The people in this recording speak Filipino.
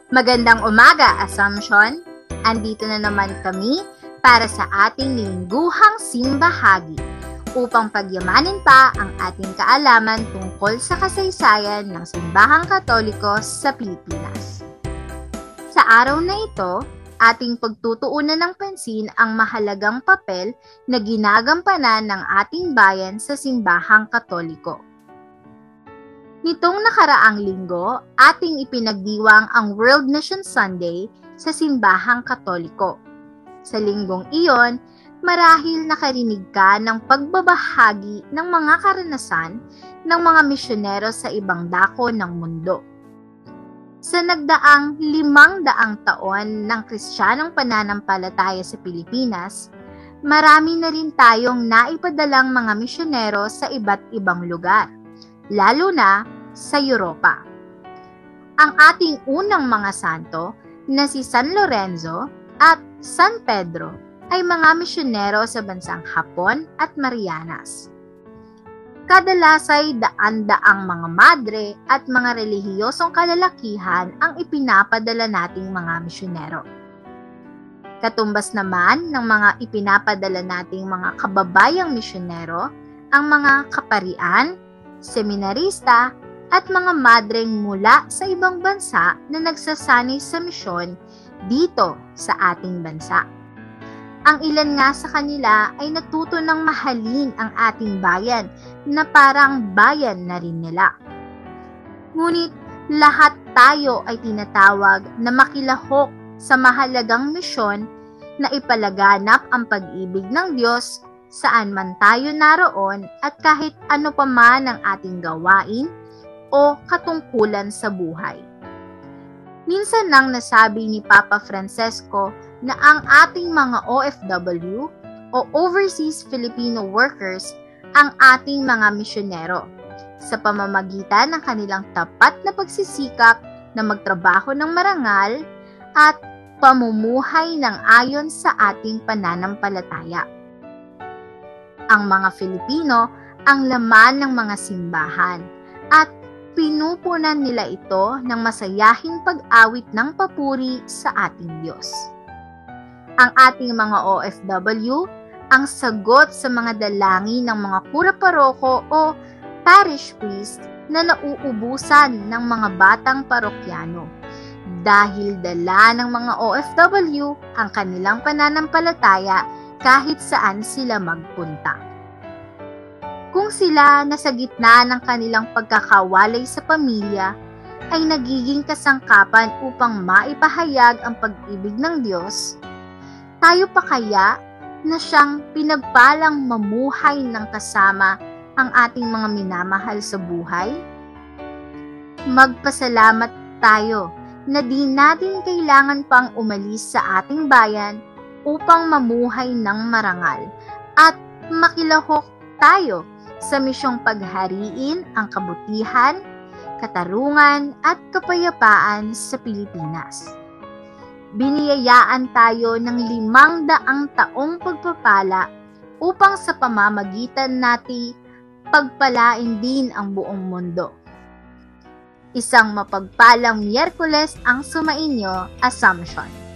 Magandang umaga, Assumption! Andito na naman kami para sa ating lingguhang simbahagi upang pagyamanin pa ang ating kaalaman tungkol sa kasaysayan ng Simbahang Katoliko sa Pilipinas. Sa araw na ito, ating pagtutuunan ng pansin ang mahalagang papel na ginagampanan ng ating bayan sa Simbahang Katoliko. Nitong nakaraang linggo, ating ipinagdiwang ang World Mission Sunday sa Simbahang Katoliko. Sa linggong iyon, marahil nakarinig ka ng pagbabahagi ng mga karanasan ng mga misyonero sa ibang dako ng mundo. Sa nagdaang 500 taon ng Kristiyanong pananampalataya sa Pilipinas, marami na rin tayong naipadalang mga misyonero sa iba't ibang lugar, lalo na sa Europa. Ang ating unang mga santo na si San Lorenzo at San Pedro ay mga misyonero sa bansang Hapon at Marianas. Kadalasay daan-daang mga madre at mga relihiyosong kalalakihan ang ipinapadala nating mga misyonero. Katumbas naman ng mga ipinapadala nating mga kababayang misyonero, ang mga kaparian, seminarista, at mga madreng mula sa ibang bansa na nagsasanay sa misyon dito sa ating bansa. Ang ilan nga sa kanila ay natuto ng mahalin ang ating bayan na parang bayan na rin nila. Ngunit lahat tayo ay tinatawag na makilahok sa mahalagang misyon na ipalaganap ang pag-ibig ng Diyos saan man tayo naroon at kahit ano pa man ang ating gawain o katungkulan sa buhay. Minsan nang nasabi ni Papa Francesco na ang ating mga OFW o Overseas Filipino Workers ang ating mga misyonero sa pamamagitan ng kanilang tapat na pagsisikap na magtrabaho ng marangal at pamumuhay ng ayon sa ating pananampalataya. Ang mga Filipino ang laman ng mga simbahan at pinupunan nila ito ng masayahing pag-awit ng papuri sa ating Diyos. Ang ating mga OFW ang sagot sa mga dalangin ng mga pura-paroko o parish priest na nauubusan ng mga batang parokyano dahil dala ng mga OFW ang kanilang pananampalataya kahit saan sila magpunta. Kung sila nasa gitna ng kanilang pagkakawalay sa pamilya, ay nagiging kasangkapan upang maipahayag ang pag-ibig ng Diyos, tayo pa kaya na siyang pinagpalang mamuhay ng kasama ang ating mga minamahal sa buhay? Magpasalamat tayo na di natin kailangan pang umalis sa ating bayan upang mamuhay ng marangal at makilahok tayo sa misyong paghariin ang kabutihan, katarungan at kapayapaan sa Pilipinas. Biniyayaan tayo ng 500 taong pagpapala upang sa pamamagitan natin pagpalain din ang buong mundo. Isang mapagpalang Miyerkules ang sumainyo, Assumption.